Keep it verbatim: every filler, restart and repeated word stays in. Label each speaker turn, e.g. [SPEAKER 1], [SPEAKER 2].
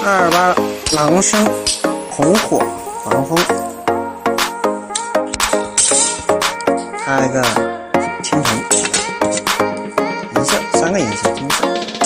[SPEAKER 1] 二八狼生红火防风，还有一个青铜银色，三个银色金色。